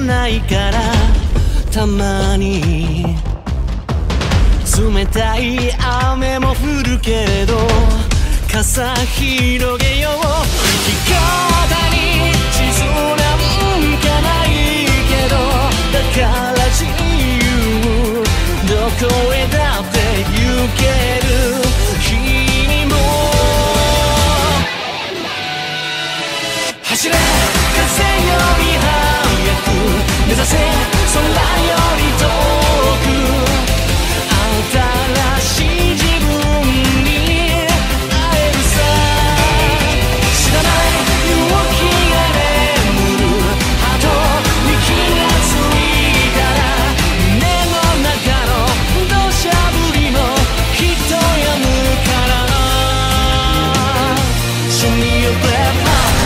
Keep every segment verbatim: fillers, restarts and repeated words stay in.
ないからたまに冷たい雨も降るけれど傘広げよう生き方に地図なんかないけどだから自由どこへだって行ける君も走れ風より速く目指せ空より遠く新しい自分に会えるさ知らない勇気が眠るハートに気がついたら胸の中の土砂降りもきっと止むからShow me your Braveheart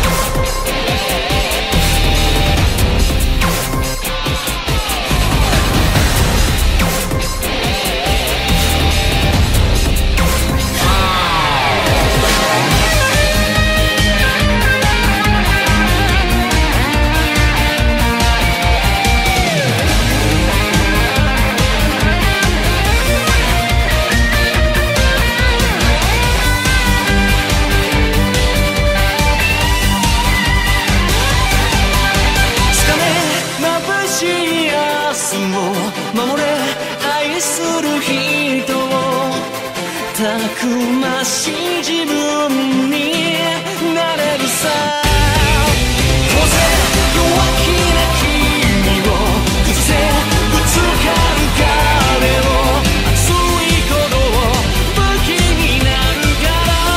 守れ愛する人をたくましい自分になれるさ当然弱気な君を崩せぶつかる壁を熱い鼓動武器になるから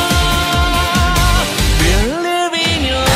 Believe in your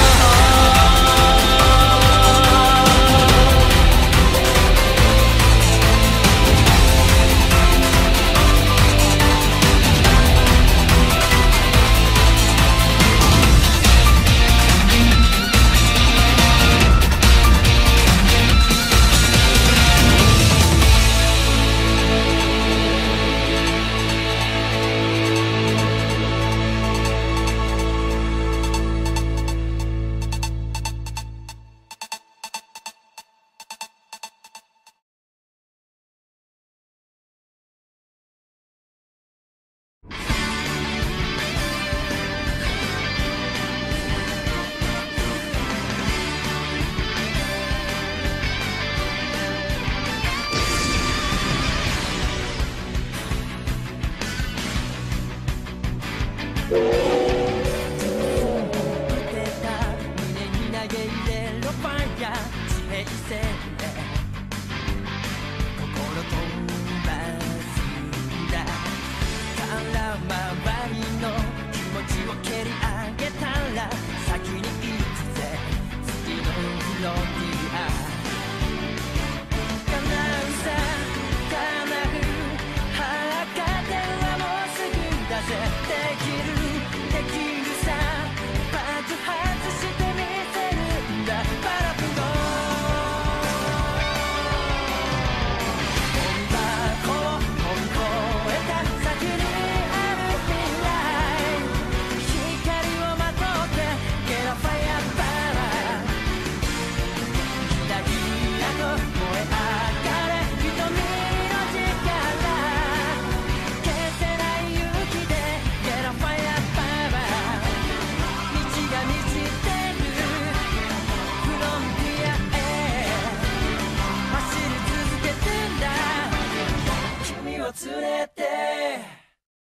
Oh